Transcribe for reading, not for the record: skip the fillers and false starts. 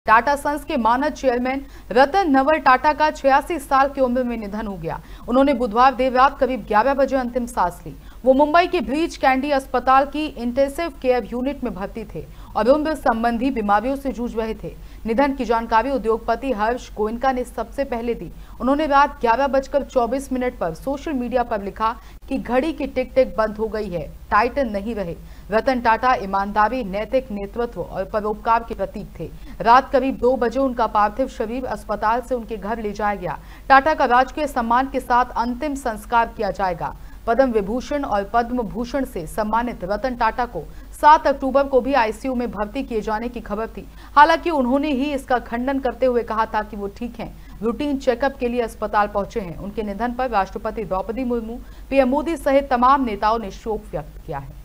Tata sons के मानद chairman रतन नवल टाटा का 86 साल की उम्र में निधन हो गया। उन्होंने बुधवार देर रात करीब 11 बजे अंतिम सांस ली। वो मुंबई के ब्रीच कैंडी अस्पताल की इंटेंसिव केयर यूनिट में भर्ती थे और उम्र संबंधी बीमारियों से जूझ रहे थे। निधन की जानकारी उद्योगपति हर्ष गोयनका ने सबसे पहले दी। उन्होंने रात 11:24 पर सोशल मीडिया पर लिखा कि घड़ी की टिक टिक बंद हो गई है, टाइटन नहीं रहे। रतन टाटा ईमानदारी, नैतिक नेतृत्व और परोपकार के प्रतीक थे। रात करीब 2 बजे उनका पार्थिव शरीर अस्पताल से उनके घर ले जाया गया। टाटा का राजकीय सम्मान के साथ अंतिम संस्कार किया जाएगा। पद्म विभूषण और पद्म भूषण से सम्मानित रतन टाटा को 7 अक्टूबर को भी आईसीयू में भर्ती किए जाने की खबर थी। हालांकि उन्होंने ही इसका खंडन करते हुए कहा था कि वो ठीक हैं, रूटीन चेकअप के लिए अस्पताल पहुंचे हैं। उनके निधन पर राष्ट्रपति द्रौपदी मुर्मू, पीएम मोदी सहित तमाम नेताओं ने शोक व्यक्त किया है।